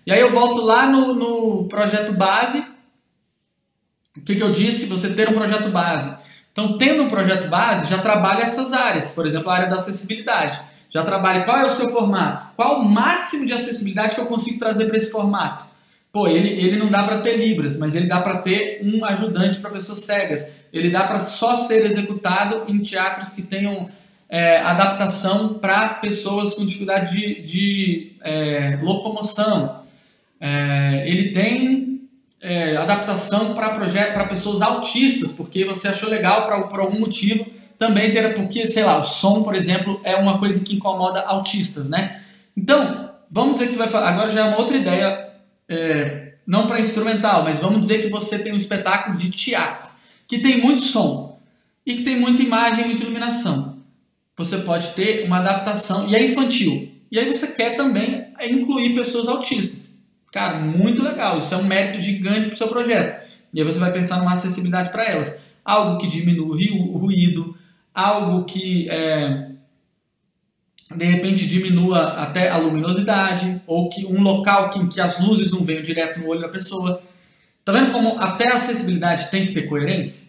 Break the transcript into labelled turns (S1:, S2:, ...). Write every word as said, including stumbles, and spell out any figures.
S1: E aí eu volto lá no, no projeto base. O que, que eu disse? Você ter um projeto base. Então, tendo um projeto base, já trabalha essas áreas. Por exemplo, a área da acessibilidade. Já trabalha qual é o seu formato. Qual o máximo de acessibilidade que eu consigo trazer para esse formato. Pô, ele, ele não dá para ter Libras, mas ele dá para ter um ajudante para pessoas cegas. Ele dá para só ser executado em teatros que tenham é, adaptação para pessoas com dificuldade de, de é, locomoção. É, ele tem é, adaptação para projeto, para pessoas autistas, porque você achou legal pra, por algum motivo também ter, porque, sei lá, o som, por exemplo, é uma coisa que incomoda autistas, né? Então, vamos dizer que você vai falar, agora já é uma outra ideia, é, não para instrumental, mas vamos dizer que você tem um espetáculo de teatro, que tem muito som, e que tem muita imagem e muita iluminação. Você pode ter uma adaptação, e é infantil. E aí você quer também incluir pessoas autistas. Cara, muito legal, isso é um mérito gigante para o seu projeto. E aí você vai pensar numa acessibilidade para elas. Algo que diminui o ruído, algo que, é, de repente, diminua até a luminosidade, ou que um local em que as luzes não venham direto no olho da pessoa. Tá vendo como até a acessibilidade tem que ter coerência?